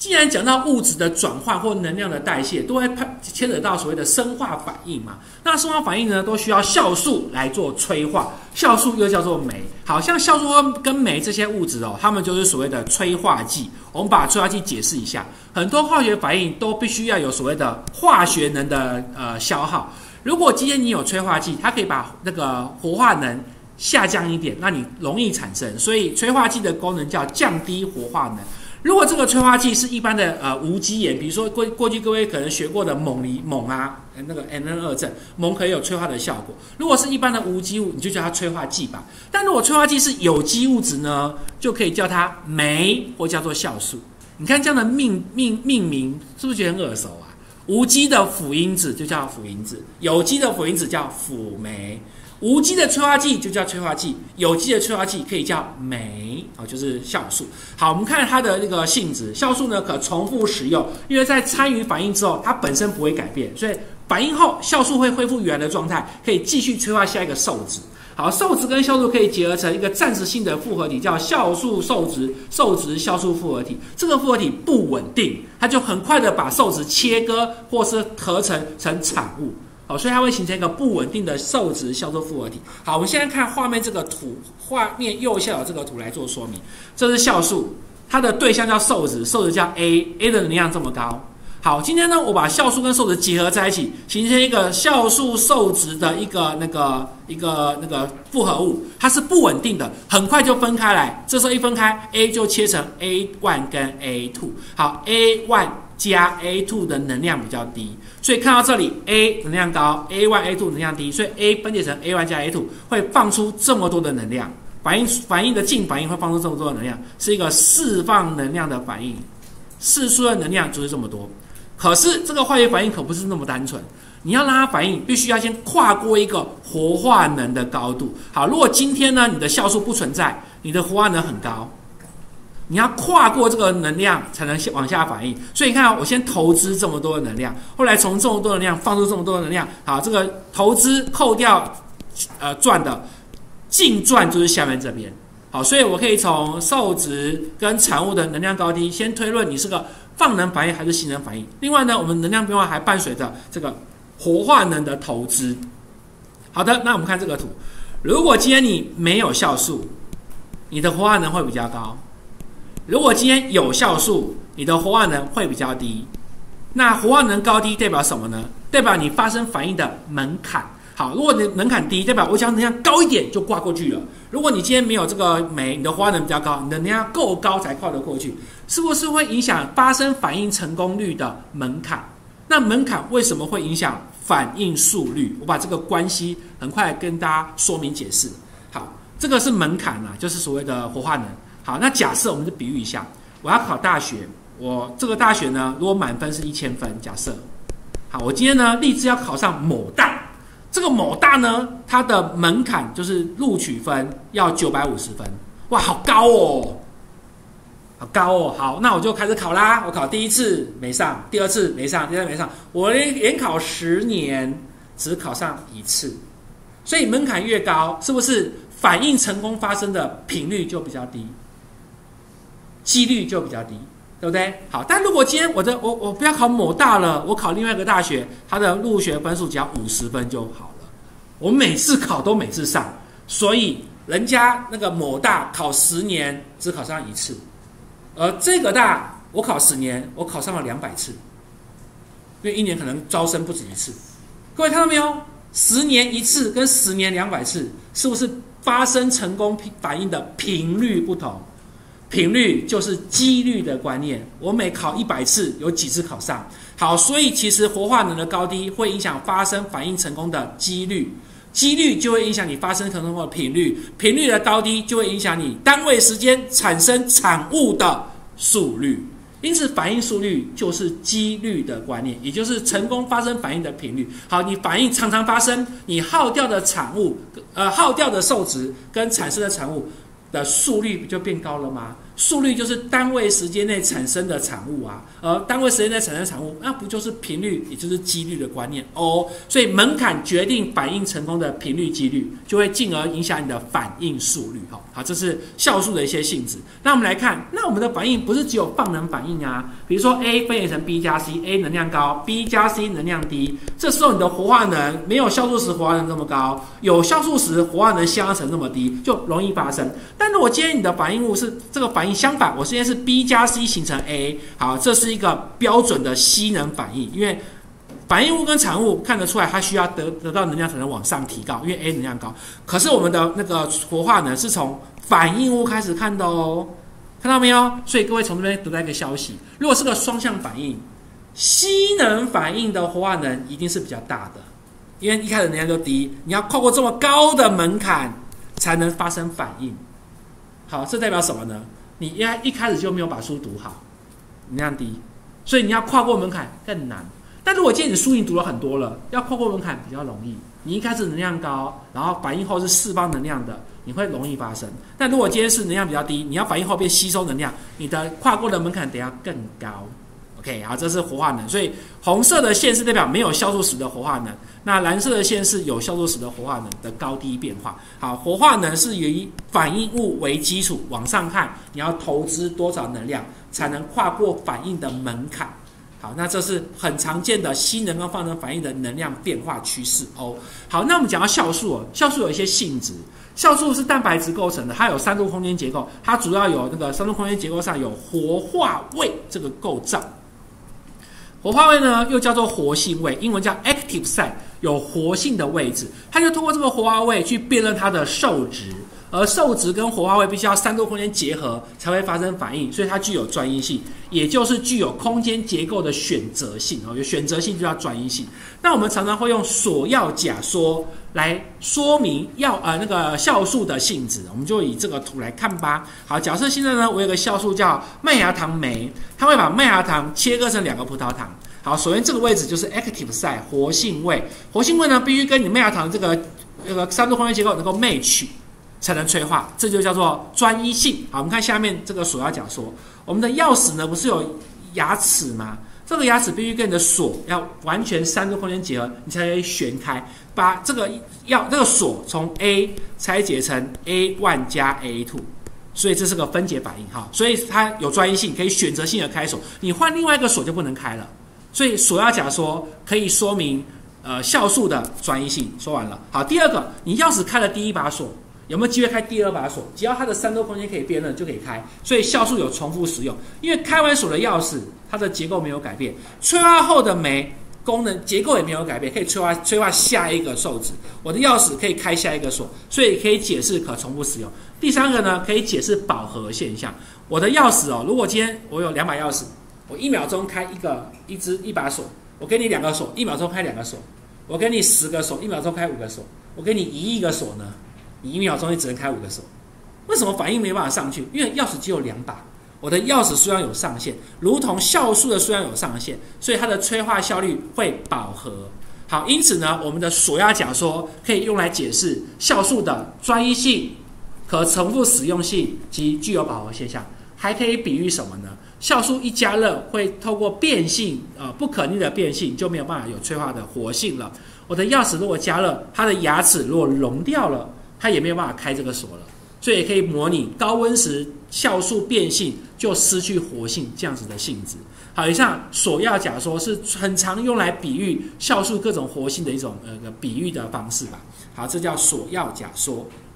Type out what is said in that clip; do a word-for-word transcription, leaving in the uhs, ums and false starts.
既然讲到物质的转换或能量的代谢，都会牵扯到所谓的生化反应嘛。那生化反应呢，都需要酵素来做催化，酵素又叫做酶。好像酵素跟酶这些物质哦，它们就是所谓的催化剂。我们把催化剂解释一下，很多化学反应都必须要有所谓的化学能的呃消耗。如果今天你有催化剂，它可以把那个活化能下降一点，让你容易产生。所以催化剂的功能叫降低活化能。如果这个催化剂是一般的呃无机盐，比如说过过去各位可能学过的锰离锰啊，那个 N N 二 正，锰可以有催化的效果。如果是一般的无机物，你就叫它催化剂吧。但如果催化剂是有机物质呢，就可以叫它酶或叫做酵素。你看这样的命命命名是不是觉得很耳熟啊？无机的辅因子就叫辅因子，有机的辅因子叫辅酶。无机的催化剂就叫催化剂，有机的催化剂可以叫酶，哦，就是酵素。好，我们看它的那个性质，酵素呢可重复使用，因为在参与反应之后，它本身不会改变，所以反应后酵素会恢复原来的状态，可以继续催化下一个受质。好，受质跟酵素可以结合成一个暂时性的复合体，叫酵素受质受质酵素复合体。这个复合体不稳定，它就很快的把受质切割或是合成成产物。好，所以它会形成一个不稳定的受质酵素复合体。好，我们现在看画面这个图，画面右下角这个图来做说明。这是酵素，它的对象叫受质，受质叫 A，A 的能量这么高。好，今天呢，我把酵素跟受质结合在一起，形成一个酵素受质的一个那个一个那个复合物，它是不稳定的，很快就分开来。这时候一分开 ，A 就切成 A 一 跟 A 二。好 ，A 一 加 A 二 的能量比较低，所以看到这里 A 能量高 ，A 一 A 二 能量低，所以 A 分解成 A 一 加 A 二 会放出这么多的能量。反应反应的净反应会放出这么多的能量，是一个释放能量的反应，释出的能量就是这么多。可是这个化学反应可不是那么单纯，你要让它反应，必须要先跨过一个活化能的高度。好，如果今天呢你的酵素不存在，你的活化能很高，你要跨过这个能量才能往下反应。所以你看，我先投资这么多的能量，后来从这么多的能量放出这么多的能量，好，这个投资扣掉呃赚的净赚就是下面这边。好，所以我可以从受质跟产物的能量高低先推论你是个放能反应还是吸能反应。另外呢，我们能量变化还伴随着这个活化能的投资。好的，那我们看这个图，如果今天你没有酵素，你的活化能会比较高；如果今天有酵素，你的活化能会比较低。那活化能高低代表什么呢？代表你发生反应的门槛。好，如果你门槛低，代表我只要能量高一点就挂过去了。如果你今天没有这个酶，你的活化能比较高，你的能量够高才跨得过去，是不是会影响发生反应成功率的门槛？那门槛为什么会影响反应速率？我把这个关系很快跟大家说明解释。好，这个是门槛啊，就是所谓的活化能。好，那假设我们就比喻一下，我要考大学，我这个大学呢，如果满分是一千分，假设，好，我今天呢立志要考上某大。这个某大呢，它的门槛就是录取分要九百五十分，哇，好高哦，好高哦。好，那我就开始考啦。我考第一次没上，第二次没上，第三次没上，我连考十年只考上一次。所以门槛越高，是不是反应成功发生的频率就比较低，几率就比较低？对不对？好，但如果今天我的我我不要考某大了，我考另外一个大学，它的入学分数只要五十分就好了。我每次考都每次上，所以人家那个某大考十年只考上一次，而这个大我考十年，我考上了两百次，因为一年可能招生不止一次。各位看到没有？十年一次跟十年两百次，是不是发生成功反应的频率不同？频率就是几率的观念，我每考一百次，有几次考上。好，所以其实活化能的高低会影响发生反应成功的几率，几率就会影响你发生成功的频率，频率的高低就会影响你单位时间产生产物的速率。因此，反应速率就是几率的观念，也就是成功发生反应的频率。好，你反应常常发生，你耗掉的产物，呃，耗掉的受质跟产生的产物的速率不就变高了吗？ 速率就是单位时间内产生的产物啊，而单位时间内产生的产物，那不就是频率，也就是几率的观念哦。所以门槛决定反应成功的频率几率，就会进而影响你的反应速率。哈，好，这是酵素的一些性质。那我们来看，那我们的反应不是只有放能反应啊，比如说 A 分解成 B 加 C，A 能量高 ，B 加 C 能量低，这时候你的活化能没有酵素时活化能这么高，有酵素时活化能相乘这么低，就容易发生。但如果今天你的反应物是这个反应相反，我现在是 B 加 C 形成 A， 好，这是一个标准的吸能反应，因为反应物跟产物看得出来，它需要得得到能量才能往上提高，因为 A 能量高。可是我们的那个活化能是从反应物开始看的哦，看到没有？所以各位从这边得到一个消息，如果是个双向反应，吸能反应的活化能一定是比较大的，因为一开始能量就低，你要跨过这么高的门槛才能发生反应。好，这代表什么呢？你一一开始就没有把书读好，能量低，所以你要跨过门槛更难。但如果今天你书已经读了很多了，要跨过门槛比较容易。你一开始能量高，然后反应后是释放能量的，你会容易发生。但如果今天是能量比较低，你要反应后变吸收能量，你的跨过的门槛得要更高。OK， 好，这是活化能。所以红色的线是代表没有酵素时的活化能，那蓝色的线是有酵素时的活化能的高低变化。好，活化能是以反应物为基础往上看，你要投资多少能量才能跨过反应的门槛。好，那这是很常见的吸能跟放能反应的能量变化趋势哦。好，那我们讲到酵素哦，酵素有一些性质。酵素是蛋白质构成的，它有三度空间结构，它主要有那个三度空间结构上有活化位这个构造。活化位呢，又叫做活性位，英文叫 active site， 有活性的位置，它就通过这个活化位去辨认它的受质，而受质跟活化位必须要三度空间结合才会发生反应，所以它具有专一性，也就是具有空间结构的选择性。有选择性就叫专一性。那我们常常会用锁药假说来说明药呃那个酵素的性质，我们就以这个图来看吧。好，假设现在呢，我有个酵素叫麦芽糖酶，它会把麦芽糖切割成两个葡萄糖。好，首先这个位置就是 active site 活性位，活性位呢必须跟你麦芽糖这个这个三度空间结构能够 match 才能催化，这就叫做专一性。好，我们看下面这个锁药假说，我们的钥匙呢不是有牙齿吗？这个牙齿必须跟你的锁要完全三度空间结合，你才可以旋开，把这个要这个锁从 A 拆解成 A 一 加 A 二， 所以这是个分解反应哈，所以它有专一性，可以选择性的开锁，你换另外一个锁就不能开了。所以锁药假说可以说明呃酵素的专一性。说完了，好，第二个，你钥匙开了第一把锁，有没有机会开第二把锁？只要它的三度空间可以辨认就可以开，所以酵素有重复使用。因为开完锁的钥匙，它的结构没有改变，催化后的酶功能结构也没有改变，可以催化催化下一个受质。我的钥匙可以开下一个锁，所以可以解释可重复使用。第三个呢，可以解释饱和现象。我的钥匙哦，如果今天我有两把钥匙，我一秒钟开一个一支一把锁，我给你两个锁，一秒钟开两个锁。我给你十个锁，一秒钟开五个锁。我给你一亿个锁呢？你一秒钟也只能开五个锁，为什么反应没办法上去？因为钥匙只有两把，我的钥匙数量有上限，如同酵素的数量有上限，所以它的催化效率会饱和。好，因此呢，我们的锁药假说可以用来解释酵素的专一性、可重复使用性及具有饱和现象。还可以比喻什么呢？酵素一加热会透过变性，呃，不可逆的变性，就没有办法有催化的活性了。我的钥匙如果加热，它的牙齿如果溶掉了，它也没有办法开这个锁了，所以也可以模拟高温时酵素变性就失去活性这样子的性质。好，以上锁药假说是很常用来比喻酵素各种活性的一种呃比喻的方式吧。好，这叫锁药假说。